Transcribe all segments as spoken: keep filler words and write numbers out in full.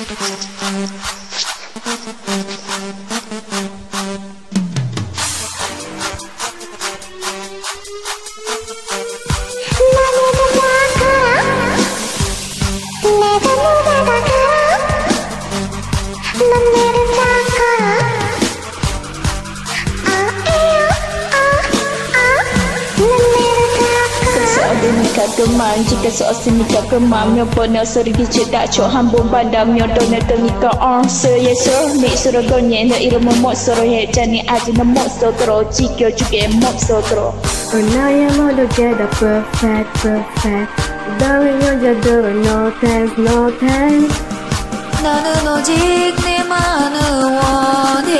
Kemang jika seosinikan kemang Myo pernah sergi cedak cok hambung bandam Myo dona tengika on seyeso Nik suruh gonye na ira memot suruh he Jani aji na mot sotro Jikyo juga mot sotro Unaya modo jeda perfect perfect Dawinyo jadu no thanks no thanks 나는 오직 네만을 원해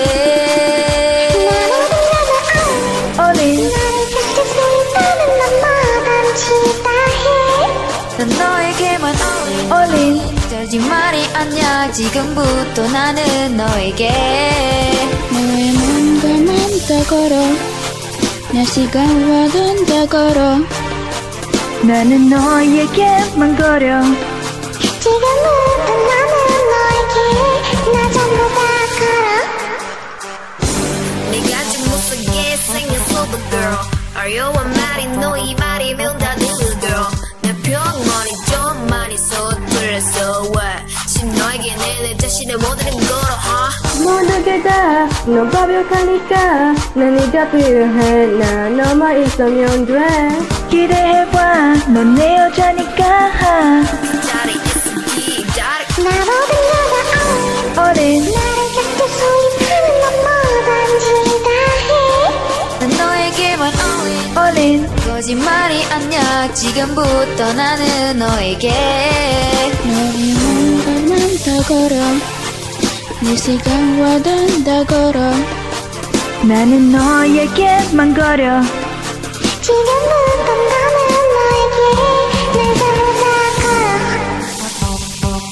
Olin 난 너에게만 Olin 거짓말이 아니야 지금부터 나는 너에게 너의 맘과만 다 걸어 날씨가 와도 다 걸어 나는 너에게만 걸어 지금부터 나는 너에게 나 전부 다 걸어 네가 좀 못쓰게 생겼어 but girl 어려운 말이 너의 말이면 다 들려 girl 내 평머리 좀 많이 서툴렀어 왜 지금 너에게 내 자신의 모든 걸 huh? 모두게 다 너 가벽하니까 난 네가 필요해 나 너만 있으면 돼 기대해봐 넌 내 여자니까 자리 있으기 자리 나 모든 여자 Olin 나를 곁에 소입하는 건 뭐든지 다해 난 너에게만 all in Olin 거짓말이 아니야 지금부터 나는 너에게 너의 맘과만 다 걸어 날씨가 와도 다 걸어 나는 너에게만 걸어 지금부터 나는 너에게 내 전부 다 걸어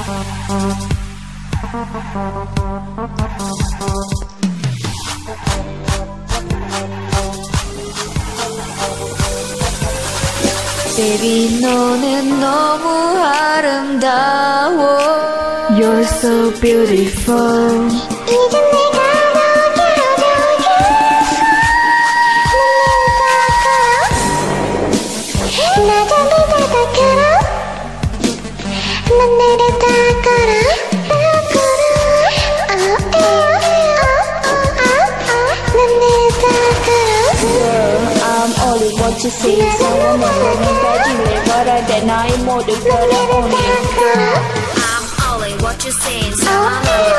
Baby 너는 너무 아름다워 You're so beautiful 이제 내가 너에게 어려우겠어 나 전부 다 다 걸어 난 내를 다 걸어 다 걸어 어, 에어, 어, 어, 어, 어. 난 내를 다 걸어 Girl, I'm only what you see 사랑의 고민까지 내버려 내 나의 모든 걸어 오늘 I'm only what you say 사랑을